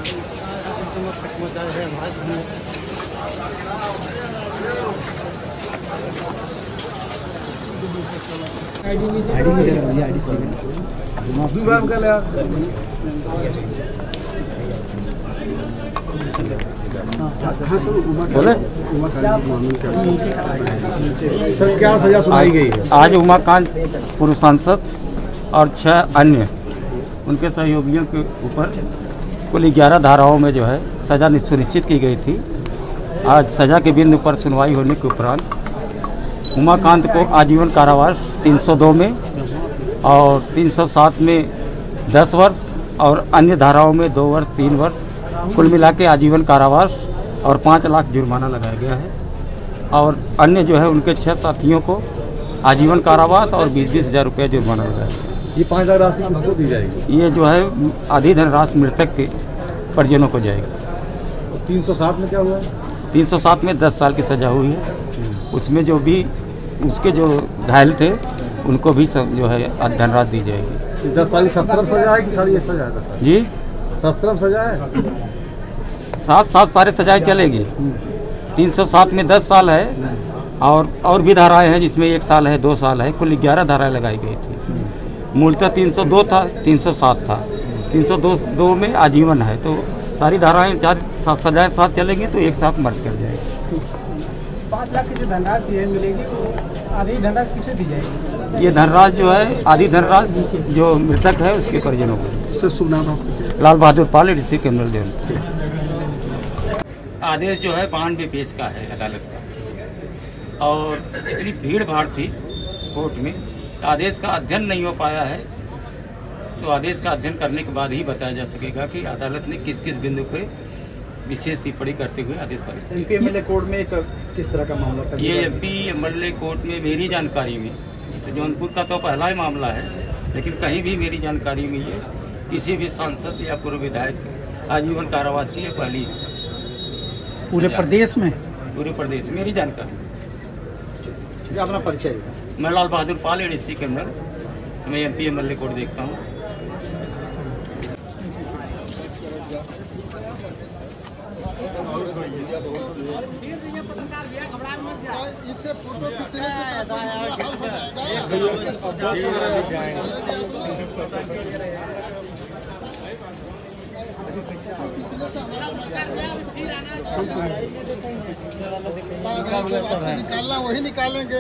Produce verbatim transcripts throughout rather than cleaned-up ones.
बोले सर क्या सजा सुनाई गई है? आज उमाकांत पूर्व सांसद और छह अन्य उनके सहयोगियों के ऊपर कुल ग्यारह धाराओं में जो है सजा सुनिश्चित की गई थी। आज सजा के बिंदु पर सुनवाई होने के उपरांत उमाकांत को आजीवन कारावास तीन सौ दो में और तीन सौ सात में दस वर्ष और अन्य धाराओं में दो वर्ष तीन वर्ष कुल मिला के आजीवन कारावास और पाँच लाख जुर्माना लगाया गया है। और अन्य जो है उनके छह साथियों को आजीवन कारावास और बीस बीस हज़ार रुपये जुर्माना लगाया गया। ये पाँच लाख राशि किसको दी जाएगी? ये जो है आधी धनराशि मृतक के परिजनों को जाएगी। तीन सौ सात में क्या हुआ? तीन सौ सात में दस साल की सज़ा हुई है। उसमें जो भी उसके जो घायल थे उनको भी सब जो है धनराशि दी जाएगी। दस साल की सत्रह सजा है कि खाली ये सजा है? जी सत्रह सजा है, सात सात सारे सजाएं चलेगी। तीन सौ सात में दस साल है और और भी धाराएं हैं जिसमें एक साल है दो साल है, कुल ग्यारह धाराएं लगाई गई थी। मूलतः तीन सौ दो था, तीन सौ सात था, तीन सौ दो दो में आजीवन है। तो सारी धाराएं चार सजाएं साथ चलेंगी तो एक साथ मर्ज कर जाएगी। पाँच लाख की जो धनराशि मिलेगी तो आधी धनराशि किसे दी जाएगी? ये धनराशि जो है आधी धनराशि जो मृतक है उसके परिजनों को। लाल बहादुर पाल ऋषि कैमरल देव। आदेश जो है बानवे पेश का है अदालत का, और इतनी भीड़ भाड़ थी कोर्ट में, आदेश का अध्ययन नहीं हो पाया है। तो आदेश का अध्ययन करने के बाद ही बताया जा सकेगा कि अदालत ने किस किस बिंदु पे विशेष टिप्पणी करते हुए आदेश पारित। एमपी एमएलए कोर्ट में किस तरह का मामला था? ये एमपी एमएलए कोर्ट में मेरी जानकारी में तो जौनपुर का तो पहला ही मामला है, लेकिन कहीं भी मेरी जानकारी में ये किसी भी सांसद या पूर्व विधायक आजीवन कारावास की ये पहली है पूरे प्रदेश में। पूरे प्रदेश में मेरी जानकारी। अपना परिचय? मैं लाल बहादुर पाल एडीसी कैमरल, मैं एमपी एमएलए कोर्ट देखता हूँ। इससे फोटो खींचने से निकालना वही निकालेंगे।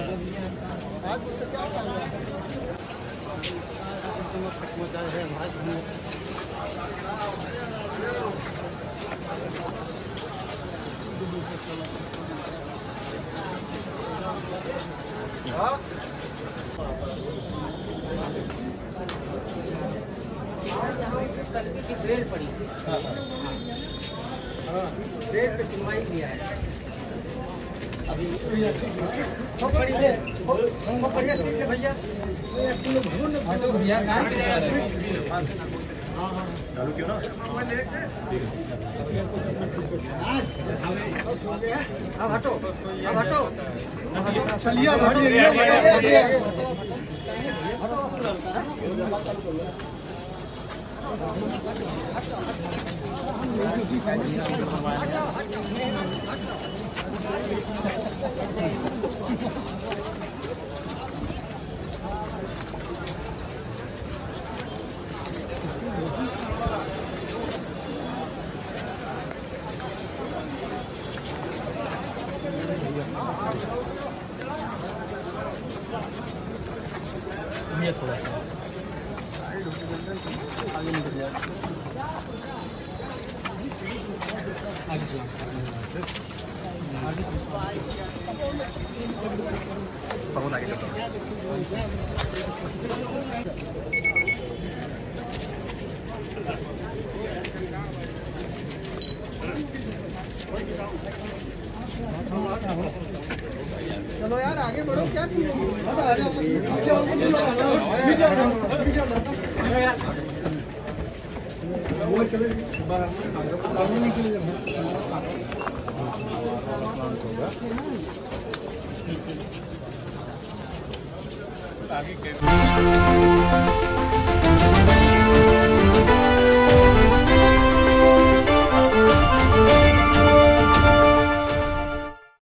रेट पड़ी रेट पे सुनवाई किया है अभी भैया चालू क्यों ना? अब हटो अब हटो चलिए ये थोड़ा सा आगे निकल जाए आगे चला आगे बहुत आगे चलता चलो यार आगे बढ़ो। क्या आगे